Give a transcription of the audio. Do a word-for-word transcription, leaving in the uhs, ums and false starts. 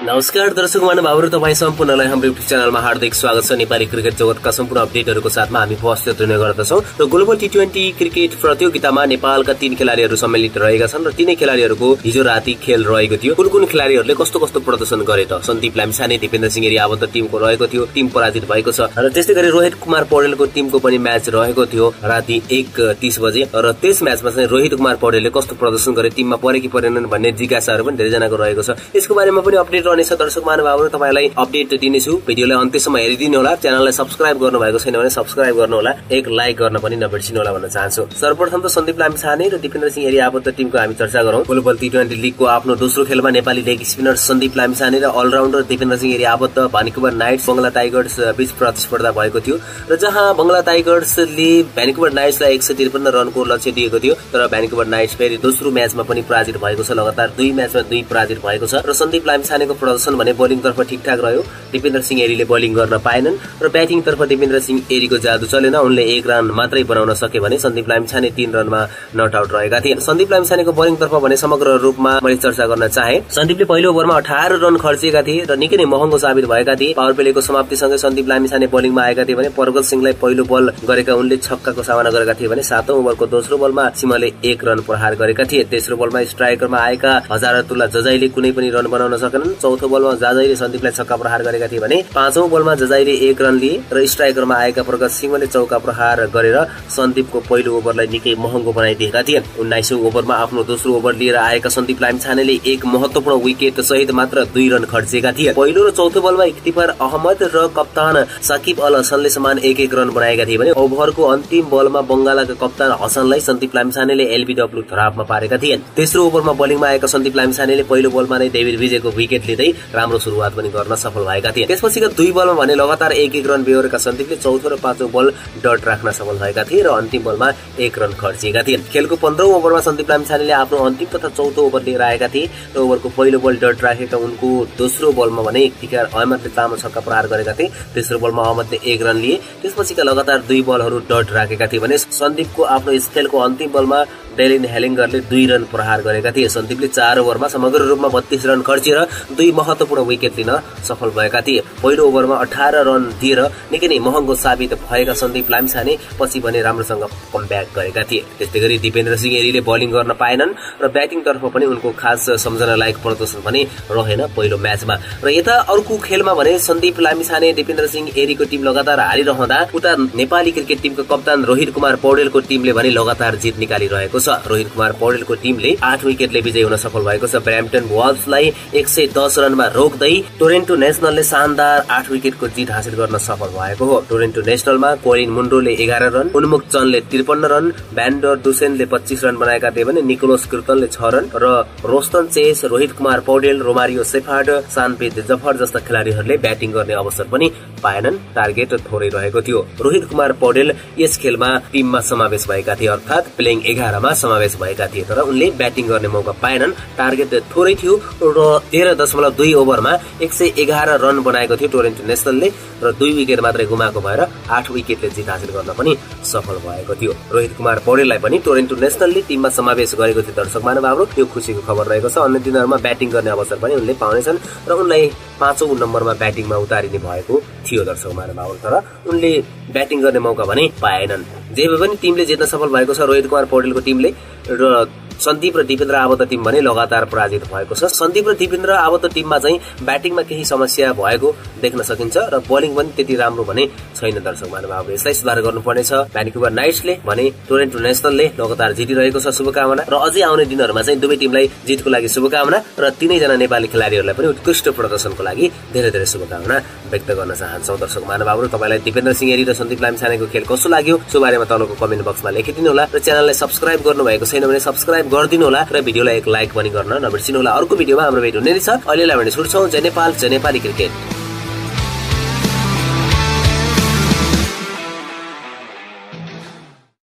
नमस्कार दर्शक महानुभावहरु, तपाई सम्पूर्णलाई हाम्रो युट्युब च्यानलमा हार्दिक स्वागत छ। नेपाली क्रिकेट जगतका सम्पूर्ण अपडेटहरुको साथमा हामी उपस्थित हुने गर्दछौं र ग्लोबल टी ट्वेन्टी क्रिकेट प्रतियोगितामा नेपालका तीन खेलाडीहरु सम्मिलित रहेका छन् र तीनै खेलाडीहरुको हिजो राति खेल रहेको थियो। कुन कुन खेलाडीहरुले कस्तो कस्तो प्रदर्शन गरे त? सन्दीप लामिछाने, दिपेन्द्र सिंह एरी आबद्ध टिमको रहेको थियो, टिम पराजित भएको छ र त्यस्तै गरी रोहित कुमार पौडेलको टिमको पनि म्याच रहेको थियो राति एक तीस बजे र त्यस म्याचमा चाहिँ रोहित कुमार पौडेलले कस्तो प्रदर्शन गरे, टिममा परे कि परेनन् भन्ने जिज्ञासाहरु पनि धेरै जनाको रहेको छ। यसको बारेमा पनि अपडेट रहनेछ। दर्शक महानुभावहरु, तपाईलाई अपडेट दिनेछु। भिडियोलाई अन्त्यसम्म हेरिदिनु होला। च्यानललाई सब्स्क्राइब गर्नु भएको छैन भने सब्स्क्राइब गर्नु होला, एक लाइक गर्न पनि नबिर्सिनु होला भन्न चाहन्छु। सर्वप्रथम त सन्दीप लामिछाने र दिपेन्द्र सिंह एरी आबद्ध टिमको हामी चर्चा गरौं। ग्लोबल टी ट्वेन्टी लीगको आफ्नो दोस्रो खेलमा नेपाली लेग स्पिनर सन्दीप लामिछाने र अलराउन्डर दिपेन्द्र सिंह एरी आबद्ध भ्यान्कुवर नाइट्स बंगला टाइगर्स बीच प्रतिस्पर्धा भएको थियो र जहाँ बंगला टाइगर्सले भ्यान्कुवर नाइट्सलाई एक सय त्रिपन्न रनको लक्ष्य दिएको थियो, तर भ्यान्कुवर नाइट्स फेरि दोस्रो म्याचमा पनि पराजित भएको छ। लगातार दुई म्याचमा दुई पराजित भएको छ र सन्दीप लामिछानेको प्रदर्शन भने बोलिङ तर्फ ठीकठाक रह्यो। दिपेन्द्र सिंह एरीले बोलिङ गर्न पाएनन् र ब्याटिङ तर्फ दिपेन्द्र सिंह एरीको जादु चलेन। उनले एक रन मात्रै बनाउन सके भने सन्दीप लामिछाने तीन रनमा नट आउट रहेका थिए। सन्दीप लामिछानेको बोलिङ तर्फ भने समग्र रूपमा मैले चर्चा गर्न चाहे। सन्दीपले पहिलो ओभरमा अठार रन खर्चिएका थिए र निकै नै महँगो साबित भएका थिए। पावर प्लेको समाप्तिसँगै सन्दीप लामिछाने बोलिङमा आएका थिए भने परगल सिंहलाई पहिलो बल गरेका उनले छक्काको सामना गरेका थिए भने सातौं ओभरको दोस्रो बलमा सिंहले एक रन प्रहार गरेका थिए। तेस्रो बलमा स्ट्राइकरमा आएका हजारतुल्ला जजाईले कुनै पनि रन बनाउन सकेनन्। चौथो बलमा जजाईले सन्दीपलाई छक्का प्रहार गरेका थिए भने पाँचौं बलमा जजाईले एक रन लिए र स्ट्राइकरमा आएका प्रगत सिंहले चौका प्रहार गरेर सन्दीपको पहिलो ओभरलाई निकै महँगो बनाइदिएका थिए। उन्नाइसौं ओभरमा आफ्नो दोस्रो ओभर लिएर आएका सन्दीप लामिछानेले एक महत्वपूर्ण विकेट सहित मात्र दुई रन खर्चेका थिए। पहिलो र चौथो बलमा इख्तिफार अहमद र कप्तान साकिब अल हसनले समान एक एक रन बनाएका थिए भने ओभरको अन्तिम बलमा बंगालका कप्तान हसनलाई सन्दीप लामिछानेले एलबीडब्ल्यू धरापमा पारेका थिए। तेस्रो ओभरमा बोलिङमा आएका सन्दीप लामिछानेले पहिलो बलमा नै डेभिड विजयको विकेट लिँदै राम्रो सुरुवात पनि गर्न सफल भएका थिए। त्यसपछिका दुई बलमा भने लगातार एक एक रन बेहोरेका सन्दीपले चौथो र पाँचौं बल डट राख्न सफल भएका थिए र अन्तिम बलमा एक रन खर्चिएका थिए। खेलको पन्ध्रौं ओभरमा सन्दीप लामिछानेले आफ्नो अन्तिम तथा चौथो ओभर लिएर आएका थिए र ओभरको पहिलो बल डट राखेका उनको दोस्रो बलमा भने इख्तिकार अहमदले तामा छक्का प्रहार गरेका थिए। तेस्रो बलमा अहमदले एक रन लिए। त्यसपछिका लगातार दुई बलहरू डट राखेका थिए भने सन्दीपको आफ्नो यस खेलको अन्तिम बलमा डेलिन हेलिङ्गरले दुई रन प्रहार गरेका थिए। सन्दीपले चार ओभरमा समग्र रूपमा बत्तीस रन खर्चेर दुई महत्वपूर्ण विकेट लिन सफल भएका थिए। पहिलो ओभरमा अठार रन दिएर निकै नै महँगो साबित भएका सन्दीप लामिछाने पछि भने राम्रोसँग कमब्याक गरेका थिए। त्यस्तै गरी दिपेन्द्र सिंह एरीले बोलिङ गर्न पाएनन् र ब्याटिङ तर्फ पनि उनको खास सम्झना लायक प्रदर्शन पनि रहेन पहिलो म्याचमा। र यता अर्को खेलमा भने सन्दीप लामिछाने दिपेन्द्र सिंह एरीको टिम लगातार हारिरहँदा उता नेपाली क्रिकेट टिमको कप्तान रोहित कुमार पौडेलको टिमले भने लगातार जित निकालिरहेको छ। रोहित कुमार पौडेलको टिमले आठ विकेटले विजयी हुन सफल भएको छ। ब्रैम्पटन वल्भ्सलाई एक सय दस रनमा रोक्दै टोरेन्टो नेशनलले शानदार आठ विकेटको जित हासिल गर्न सफल भएको हो। टोरेन्टो नेशनलमा कोलिन मुन्ड्रोले एघार रन, उन्मुख चन्दले त्रिपन्न रन, भ्यान्डर डुसेनले पच्चीस रन बनाएका थिए भने निकोलस किर्तनले छ रन र Roston Chase, Rohit Kumar Paudel, Romario Shepherd, सानपेद जफर जस्ता खेलाडीहरूले ब्याटिङ गर्ने अवसर पनि पाएनन्। टार्गेट थोरै रहेको थियो। रोहित कुमार पौडेल यस खेलमा टिममा समावेश भएका थिए, अर्थात प्लेइङ एघारमा समावेश भएका थिए, तर उनले ब्याटिङ गर्ने मौका पाएनन्। टार्गेट थोरै थियो र तेह्र दशमलव दुई ओभरमा एक सय एघार रन बनाएको थियो टोरेन्टो नेशनलले र दुई विकेट मात्रै गुमाएको भएर आठ विकेटले जित हासिल गर्न पनि सफल भएको थियो। रोहित कुमार पौडेललाई पनि टोरेन्टो नेशनलले टिममा समावेश गरेको थियो। दर्शक महानुभावहरु, यो खुसीको खबर रहेको छ। अन्य दिनहरूमा ब्याटिङ गर्ने अवसर पनि उनले पाउनेछन् र उनलाई पाँचौं नम्बरमा ब्याटिङमा उतारिने भएको थियो। दर्शक महानुभावहरु, तर उनले ब्याटिङ गर्ने मौका भने पाएनन्। जे भए पनि टिमले जित्न सफल भएको छ रोहित कुमार पौडेलको टिमले र सन्दीप र दिपेन्द्र आबद्ध टिम भने लगातार पराजित भएको छ। सन्दीप र दिपेन्द्र आबद्ध टिममा चाहिँ ब्याटिङमा केही समस्या भएको देख्न सकिन्छ र बोलिङ पनि त्यति राम्रो भने छैन। दर्शक महानुभावहरु, यसलाई सुधार गर्नुपर्नेछ। भ्यान्कुवर नाइट्सले भने टोरेन्टो नेशनलले लगातार जितिरहेको छ, शुभकामना। र अझै आउने दिनहरूमा चाहिँ दुवै टिमलाई जितको लागि शुभकामना र तीनैजना नेपाली खेलाडीहरूलाई पनि उत्कृष्ट प्रदर्शनको लागि धेरै धेरै शुभकामना व्यक्त गर्न चाहन्छौँ। दर्शक महानुभावहरु, तपाईलाई दिपेन्द्र सिंह एरी र सन्दीप लामिछानेको खेल कस्तो लाग्यो सो बारेमा तलको कमेन्ट बक्समा लेखिदिनु होला र च्यानललाई सब्स्क्राइब गर्नु भएको छैन भने सब्स्क्राइब गरिदिनु होला र भिडियोलाई एक लाइक पनि गर्न नबिर्सिनु होला। अर्को भिडियोमा हाम्रो भेट हुने छ। अहिलेलाई भने छुट्छौँ। जय नेपाल, जय नेपाली क्रिकेट।